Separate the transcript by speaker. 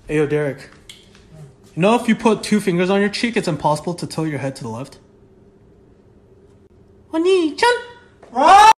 Speaker 1: Hey, yo, Derek. You know if you put 2 fingers on your cheek, it's impossible to tilt your head to the left? お兄ちゃん